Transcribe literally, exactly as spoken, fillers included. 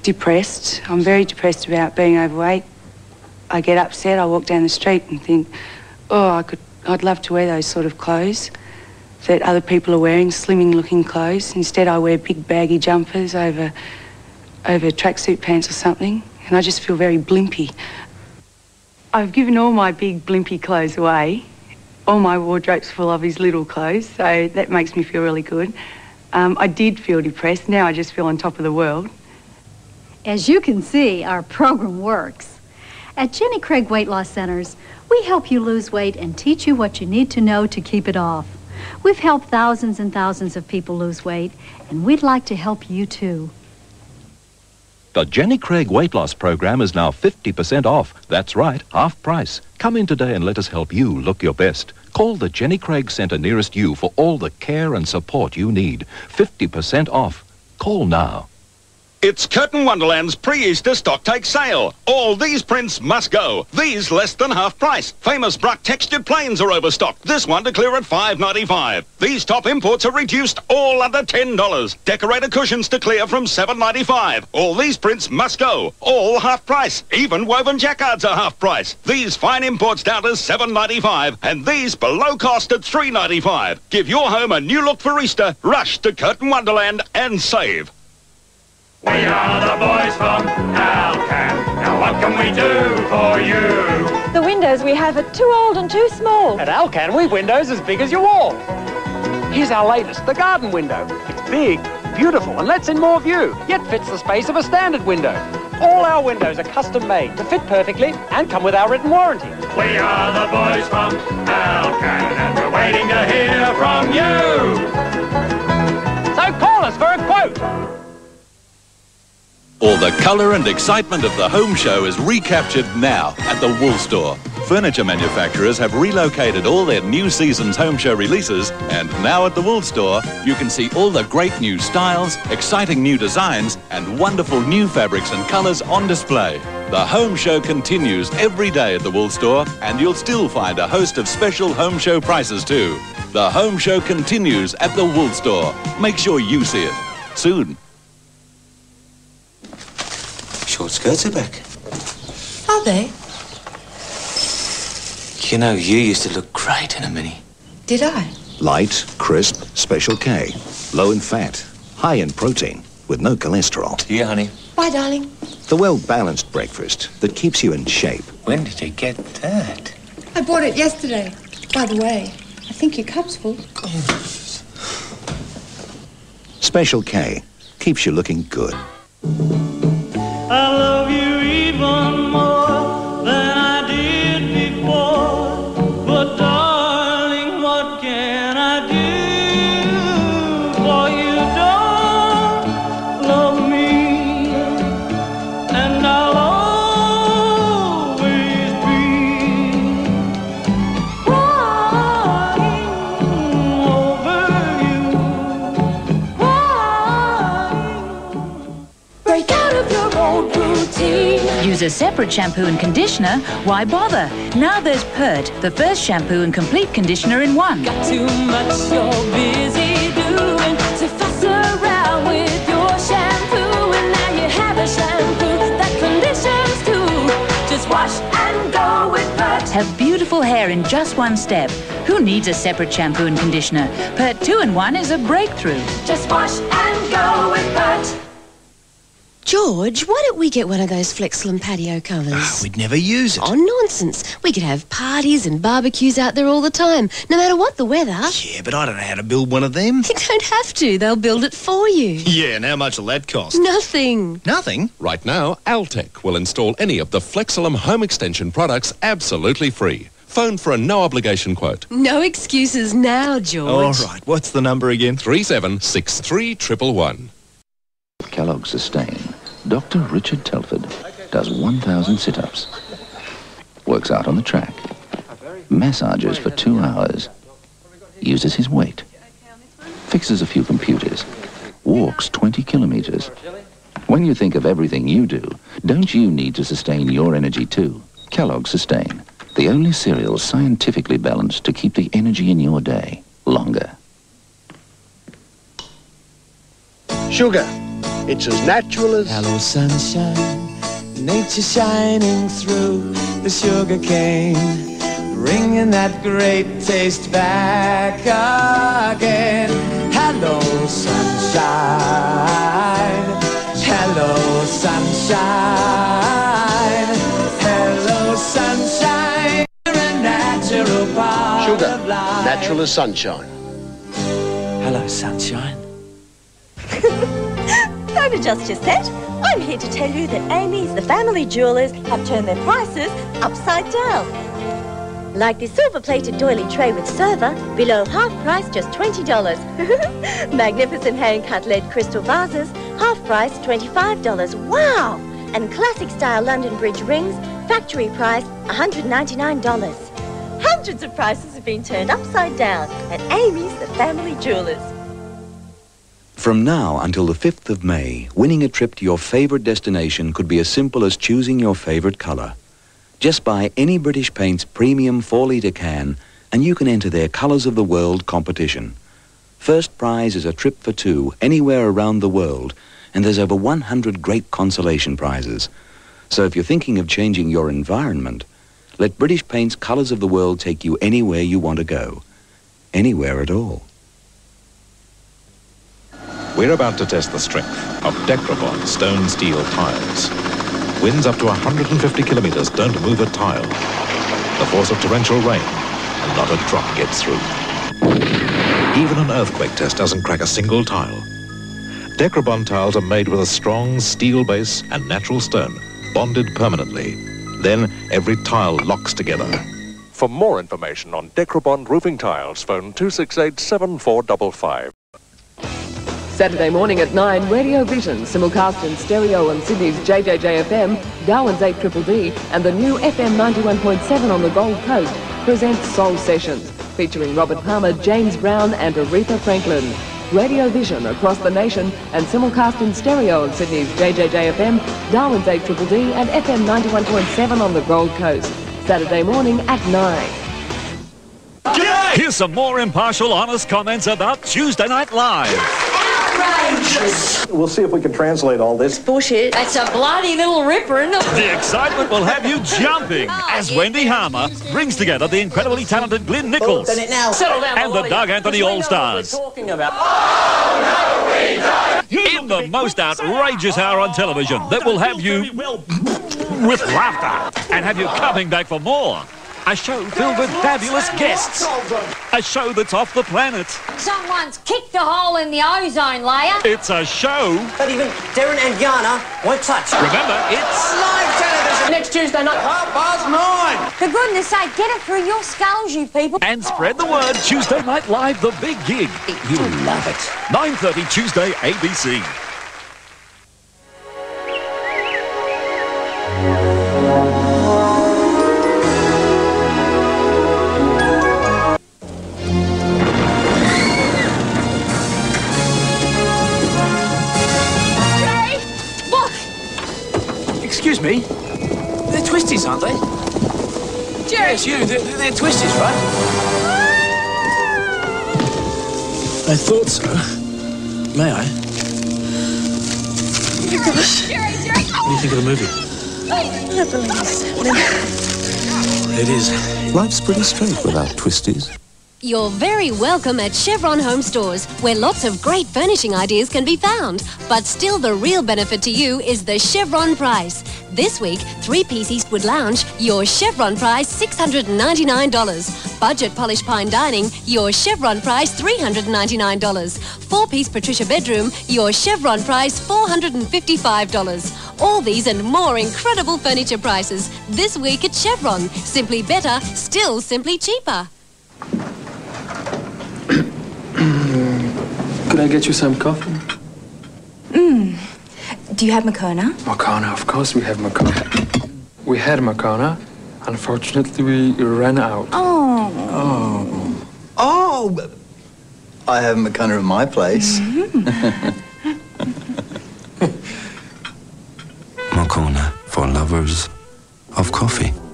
depressed. I'm very depressed about being overweight. I get upset, I walk down the street and think, oh, I could, I'd love to wear those sort of clothes that other people are wearing, slimming looking clothes. Instead I wear big baggy jumpers over, over tracksuit pants or something, and I just feel very blimpy. I've given all my big blimpy clothes away. All my wardrobe's full of his little clothes, so that makes me feel really good. Um, I did feel depressed, now I just feel on top of the world. As you can see, our program works. At Jenny Craig Weight Loss Centers, we help you lose weight and teach you what you need to know to keep it off. We've helped thousands and thousands of people lose weight, and we'd like to help you too. The Jenny Craig Weight Loss Program is now fifty percent off. That's right, half price. Come in today and let us help you look your best. Call the Jenny Craig Centre nearest you for all the care and support you need. fifty percent off. Call now. It's Curtain Wonderland's pre-Easter stocktake sale. All these prints must go. These less than half price. Famous Bruck textured plains are overstocked. This one to clear at five ninety-five. These top imports are reduced, all under ten dollars. Decorator cushions to clear from seven ninety-five. All these prints must go. All half price. Even woven jacquards are half price. These fine imports down to seven ninety-five. And these below cost at three ninety-five. Give your home a new look for Easter. Rush to Curtain Wonderland and save. We are the boys from Alcan. Now what can we do for you? The windows we have are too old and too small. At Alcan, we've windows as big as your wall. Here's our latest, the garden window. It's big, beautiful, and lets in more view, yet fits the space of a standard window. All our windows are custom made to fit perfectly and come with our written warranty. We are the boys from Alcan, and we're waiting to hear from you. So call us for a quote. All the colour and excitement of the home show is recaptured now at the Wool Store. Furniture manufacturers have relocated all their new season's home show releases, and now at the Wool Store you can see all the great new styles, exciting new designs and wonderful new fabrics and colours on display. The home show continues every day at the Wool Store, and you'll still find a host of special home show prices too. The home show continues at the Wool Store. Make sure you see it soon. Short skirts are back. Are they? You know, you used to look great in a mini. Did I? Light, crisp, Special K. Low in fat, high in protein, with no cholesterol. To you, honey. Why, darling? The well-balenced breakfast that keeps you in shape. When did you get that? I bought it yesterday. By the way, I think your cup's full. Special K keeps you looking good. I love you even more than I did before. But darling, what can I do? For you don't love me, and I'll always be crying over you, crying. Break out of your old routine. Use a separate shampoo and conditioner, why bother? Now there's Pert, the first shampoo and complete conditioner in one. Got too much you're busy doing to fuss around with your shampoo, and now you have a shampoo that conditions too. Just wash and go with Pert. Have beautiful hair in just one step. Who needs a separate shampoo and conditioner? Pert two in one is a breakthrough. Just wash and go with Pert. George, why don't we get one of those Flexlum patio covers? Oh, we'd never use it. Oh, nonsense. We could have parties and barbecues out there all the time, no matter what the weather. Yeah, but I don't know how to build one of them. You don't have to. They'll build it for you. Yeah, and how much will that cost? Nothing. Nothing? Right now, Altec will install any of the Flexlum home extension products absolutely free. Phone for a no-obligation quote. No excuses now, George. All right, what's the number again? three seven six three one one one. Kellogg Sustain. Doctor Richard Telford does one thousand sit-ups, works out on the track, massages for two hours, uses his weight, fixes a few computers, walks twenty kilometers. When you think of everything you do, don't you need to sustain your energy too? Kellogg Sustain, the only cereal scientifically balanced to keep the energy in your day longer. Sugar. It's as natural as... Hello, sunshine, nature shining through the sugar cane, bringing that great taste back again. Hello, sunshine, hello, sunshine, hello, sunshine, you're a natural part Sugar, of life. natural as sunshine. Hello, sunshine. Don't adjust your set. I'm here to tell you that Amy's The Family Jewelers have turned their prices upside down. Like this silver-plated doily tray with server, below half price, just twenty dollars. Magnificent hand-cut lead crystal vases, half price, twenty-five dollars. Wow! And classic-style London Bridge rings, factory price, one hundred ninety-nine dollars. Hundreds of prices have been turned upside down at Amy's The Family Jewelers. From now until the fifth of May, winning a trip to your favourite destination could be as simple as choosing your favourite colour. Just buy any British Paints premium four litre can and you can enter their Colours of the World competition. First prize is a trip for two anywhere around the world, and there's over one hundred great consolation prizes. So if you're thinking of changing your environment, let British Paints Colours of the World take you anywhere you want to go. Anywhere at all. We're about to test the strength of Decrabon stone steel tiles. Winds up to one hundred fifty kilometres don't move a tile. The force of torrential rain, and not a drop gets through. Even an earthquake test doesn't crack a single tile. Decrabon tiles are made with a strong steel base and natural stone, bonded permanently. Then every tile locks together. For more information on Decrabon roofing tiles, phone two six eight, seven four five five. Saturday morning at nine, Radio Vision, simulcast in stereo on Sydney's J J J F M, Darwin's eight D D D, and the new F M ninety-one point seven on the Gold Coast, presents Soul Sessions, featuring Robert Palmer, James Brown and Aretha Franklin. Radio Vision across the nation and simulcast in stereo on Sydney's J J J F M, Darwin's eight D D D and F M ninety-one point seven on the Gold Coast. Saturday morning at nine. Here's some more impartial, honest comments about Tuesday Night Live. Outrageous! We'll see if we can translate all this. Bullshit. That's a bloody little ripper, isn't it? The excitement will have you jumping as Wendy Harmer brings together the incredibly talented Glyn Nichols Oh, done it now. Settle down, and the Doug Anthony All-Stars. Talking about. In the most outrageous hour on television that will have you with laughter and have you coming back for more. A show filled with fabulous guests. A show that's off the planet. Someone's kicked a hole in the ozone layer. It's a show. But even Darren and Yana won't touch. Remember, it's live television next Tuesday night. Half past nine. For goodness sake, get it through your skulls, you people. And spread the word. Tuesday Night Live, the big gig. You'll love it. nine thirty Tuesday, A B C. Excuse me? They're twisties, aren't they? Jerry! Yes, you. They're, they're twisties, right? I thought so. May I? Oh my gosh. Jerry, Jerry! What do you think of the movie? I don't believe it's happening. It is. Life's pretty straight without twisties. You're very welcome at Chevron Home Stores, where lots of great furnishing ideas can be found. But still, the real benefit to you is the Chevron price. This week, three-piece Eastwood Lounge, your Chevron price six hundred ninety-nine dollars. Budget Polish Pine Dining, your Chevron price three hundred ninety-nine dollars. Four-piece Patricia Bedroom, your Chevron price four hundred fifty-five dollars. All these and more incredible furniture prices this week at Chevron. Simply better, still simply cheaper. Could I get you some coffee? Mmm. Do you have Moccona? Moccona, of course we have Moccona. We had Moccona. Unfortunately, we ran out. Oh. Oh. Oh! I have Moccona at my place. Moccona for lovers of coffee.